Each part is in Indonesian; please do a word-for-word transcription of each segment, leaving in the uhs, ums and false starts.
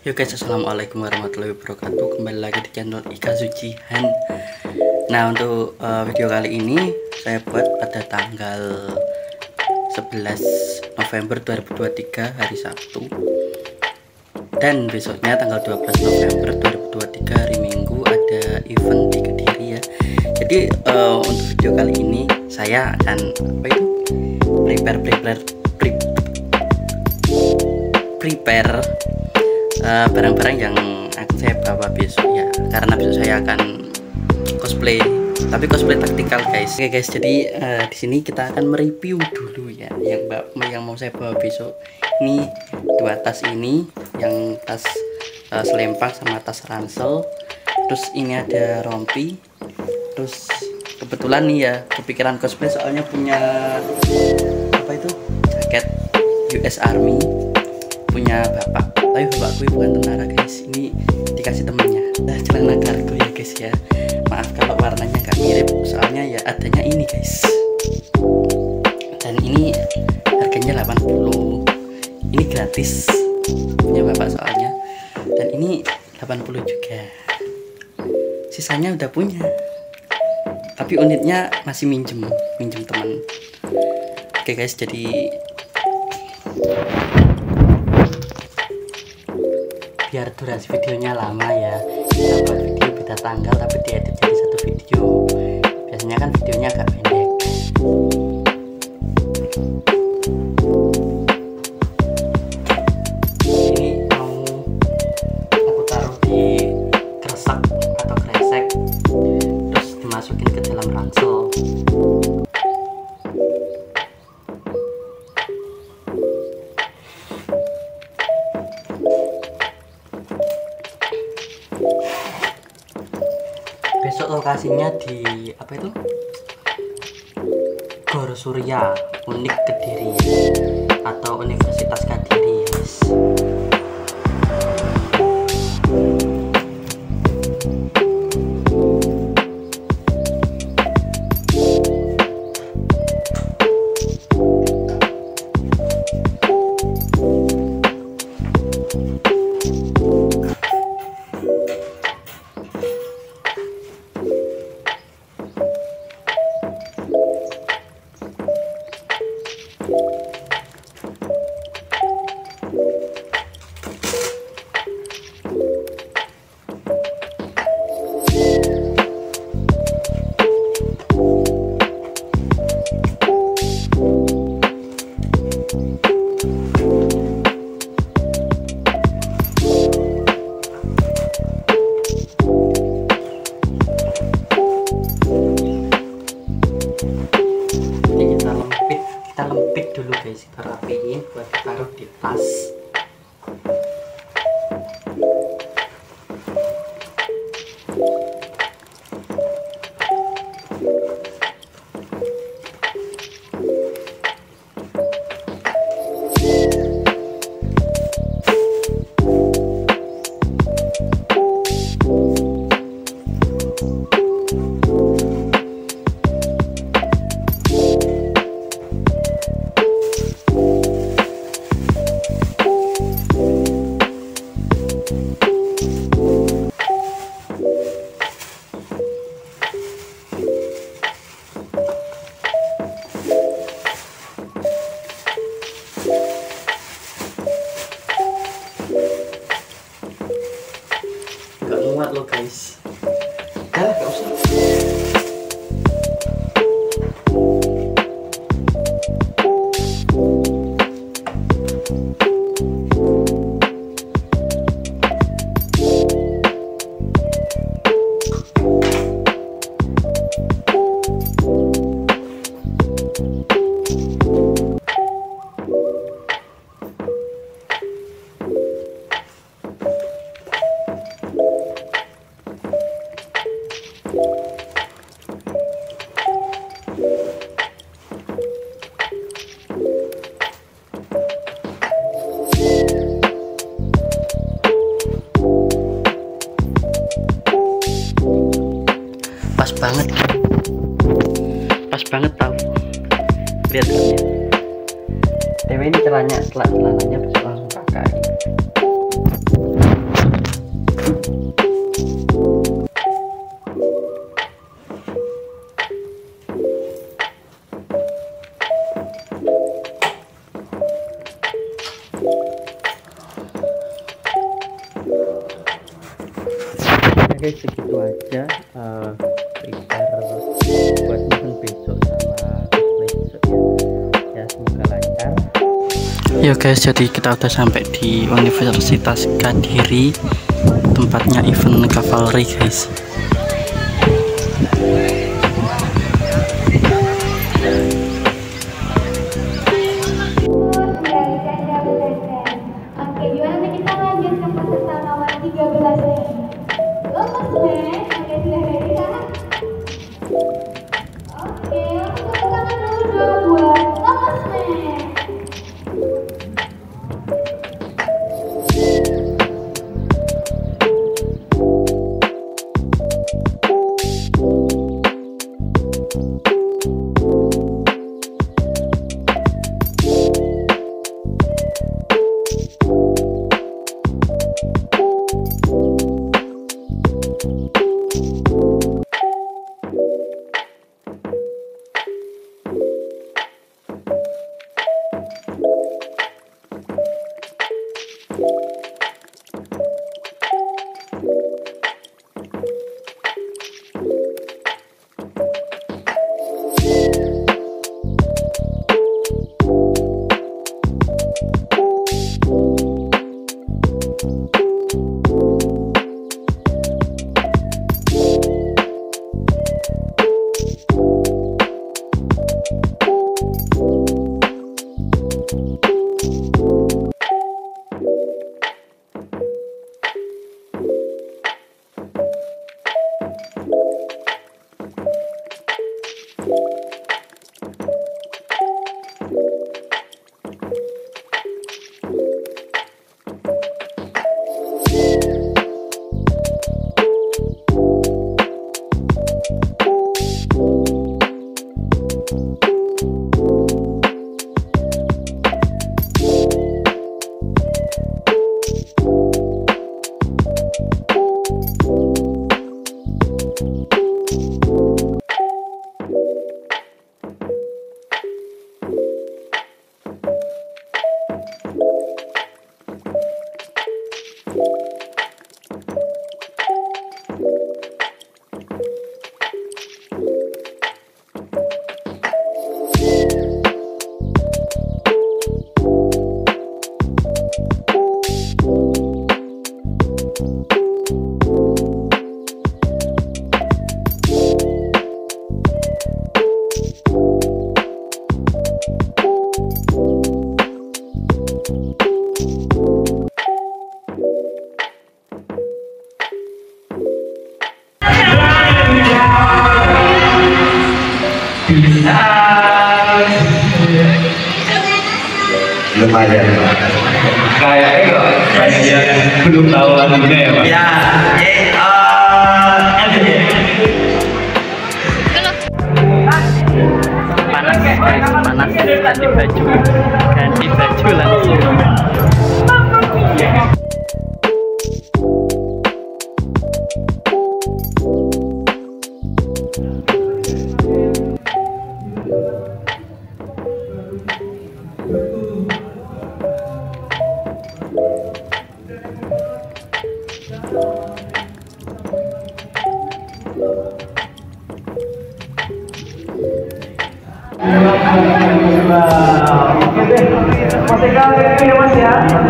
Yo guys, assalamualaikum warahmatullahi wabarakatuh. Kembali lagi di channel Ikazuchi Han. Nah, untuk uh, video kali ini saya buat pada tanggal sebelas November dua ribu dua puluh tiga, hari Sabtu. Dan besoknya tanggal dua belas November dua ribu dua puluh tiga, hari Minggu, ada event di Kediri ya. Jadi uh, untuk video kali ini saya akan apa itu? prepare prepare prepare prepare barang-barang uh, yang akan saya bawa besok ya, karena besok saya akan cosplay, tapi cosplay taktikal guys. Oke guys, jadi uh, di sini kita akan mereview dulu ya yang yang mau saya bawa besok. Ini dua tas ini, yang tas uh, selempang sama tas ransel. Terus ini ada rompi. Terus kebetulan nih ya, kepikiran cosplay soalnya punya apa itu jaket U S Army punya bapak, tapi bapakku bukan tentara guys, ini dikasih temennya. Nah, celana kargo ya guys ya, maaf kalau warnanya nggak mirip, soalnya ya adanya ini guys. Dan ini harganya delapan puluh, ini gratis punya bapak soalnya. Dan ini delapan puluh juga, sisanya udah punya, tapi unitnya masih minjem minjem teman. Oke guys, jadi biar durasi videonya lama ya, kita buat video beda tanggal tapi diedit jadi satu video. Biasanya kan videonya agak pendek. Ini mau aku taruh di kresek atau kresek, terus dimasukin ke dalam ransel. Besok lokasinya di apa itu, Gor Surya Unik Kediri atau Universitas Kediri yes. Kita lempit dulu guys, kita rapiin buat taruh di tas. Gak muat loh guys. Dah, gak usah. Pas banget, pas banget tau. Lihat ya, T W ini celananya, celananya bisa langsung pakai. guys, segitu aja uh, prepare buat event besok sama cosplay besok ya. Ya semoga lancar. Ya guys, jadi kita udah sampai di Universitas Kediri, tempatnya event cavalry guys. Lumayan kayaknya kok kayak belum tahu lagunya ya Pak. Ya, eh, uh, panas guys, panas, ganti baju, ganti baju langsung. Masih kali ini ya Mas ya.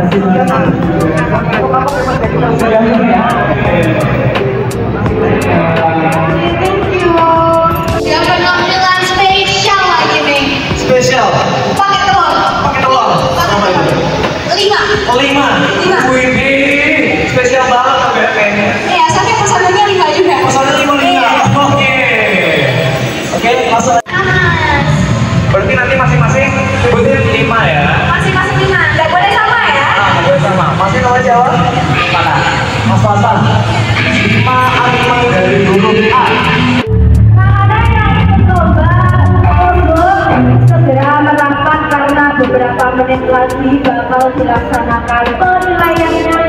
Ya penampilan spesial lagi nih. Spesial. Pakai telur. Pakai telur. Sama itu. Lima. Oh lima. Lima. Wih, spesial banget ya kayaknya. Iya, sampai pesanannya lima juga. Pesannya lima lima. Oke. Oke, langsung. Berarti nanti masing-masing sebutin lima ya. Masing-masing lima. Nggak boleh sama ya? Ah, nggak boleh sama. Masih nama jawab mana? Mas Fasan. Lima animal dari huruf A. Karena yang mencoba untuk segera merapat karena beberapa menit lagi bakal dilaksanakan penilaiannya